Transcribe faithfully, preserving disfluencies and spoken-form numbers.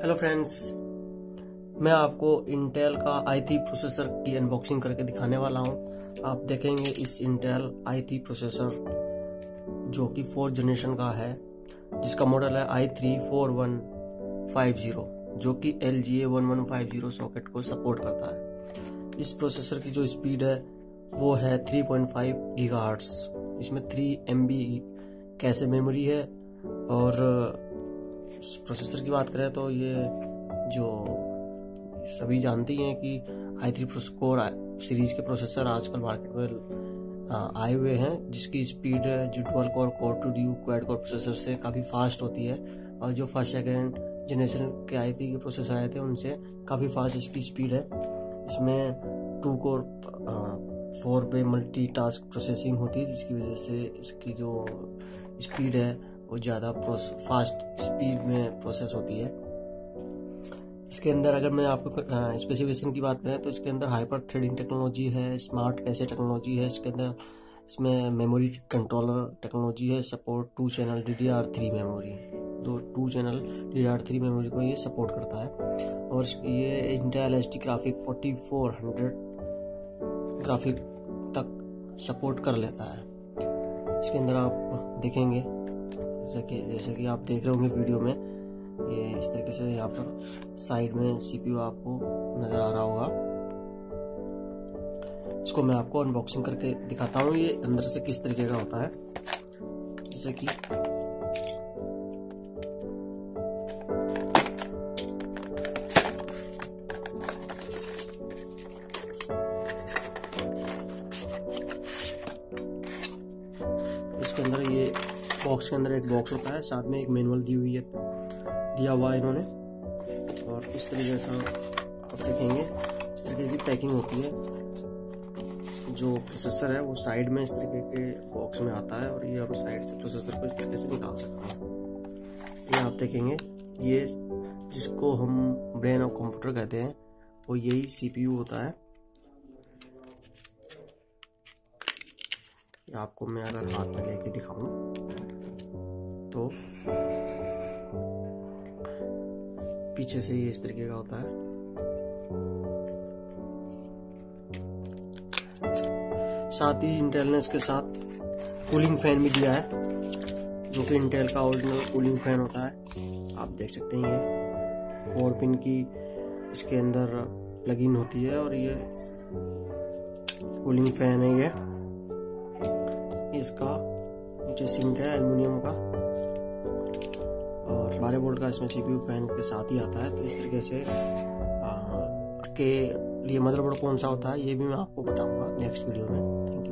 Hello friends, मैं आपको Intel का आई थ्री प्रोसेसर की अनबॉक्सिंग करके दिखाने वाला हूं। आप देखेंगे इस इंटेल आई थ्री प्रोसेसर जो कि फोर्थ जनरेशन का है, जिसका मॉडल है i three four one five zero, जो कि L G A one one five zero socket को सपोर्ट करता है। इस प्रोसेसर की जो स्पीड है वो है थ्री पॉइंट फाइव गीगाहर्ट्ज। इसमें three M B cache memory है। और प्रोसेसर की बात करें तो ये जो सभी जानती हैं कि आई थ्री कोर सीरीज के प्रोसेसर आजकल मार्केट में आए हुए हैं, जिसकी स्पीड जो dual core core two duo quad core processor से काफ़ी फास्ट होती है। और जो फर्स्ट सेकेंड जनरेशन के आई थ्री के प्रोसेसर आए थे उनसे काफ़ी फास्ट इसकी स्पीड है। इसमें टू कोर फोर पे मल्टी टास्क प्रोसेसिंग होती है, जिसकी वजह से इसकी जो स्पीड है वो ज़्यादा फास्ट स्पीड में प्रोसेस होती है। इसके अंदर अगर मैं आपको स्पेसिफिकेशन की बात करें तो इसके अंदर हाइपर थ्रेडिंग टेक्नोलॉजी है, स्मार्ट कैशे टेक्नोलॉजी है। इसके अंदर इसमें मेमोरी कंट्रोलर टेक्नोलॉजी है, support two channel D D R three memory, दो two channel D D R three memory को ये सपोर्ट करता है। और ये Intel H D graphic forty four hundred graphic तक सपोर्ट कर लेता है। इसके अंदर आप देखेंगे जैसे कि जैसे कि आप देख रहे होंगे वीडियो में, ये इस तरीके से यहाँ पर साइड में सीपीयू आपको नजर आ रहा होगा। इसको मैं आपको अनबॉक्सिंग करके दिखाता हूँ ये अंदर से किस तरीके का होता है। जैसे कि इसके अंदर ये बॉक्स के अंदर एक बॉक्स होता है, साथ में एक मैनुअल दी हुई है दिया हुआ है इन्होंने। और इस तरीके से आप देखेंगे इस तरीके की पैकिंग होती है। जो प्रोसेसर है वो साइड में इस तरीके के बॉक्स में आता है और ये हम साइड से प्रोसेसर को इस तरीके से निकाल सकते हैं। ये आप देखेंगे, ये जिसको हम ब्रेन ऑफ कंप्यूटर कहते हैं वो यही सीपीयू होता है। ये आपको मैं अगर हाथ में लेके दिखाऊं तो पीछे से ये इस तरीके का होता है। साथ ही इंटेल ने इसके साथ कूलिंग फैन भी दिया है, जो कि इंटेल का ओरिजिनल कूलिंग फैन होता है। आप देख सकते हैं ये फोर पिन की इसके अंदर प्लग इन होती है और ये कूलिंग फैन है। ये इसका नीचे सिंक है एल्युमिनियम का और बारह वोल्ट का इसमें सीपीयू फैन के साथ ही आता है। तो इस तरीके से आ, के लिए मदरबोर्ड कौन सा होता है ये भी मैं आपको बताऊंगा नेक्स्ट वीडियो में।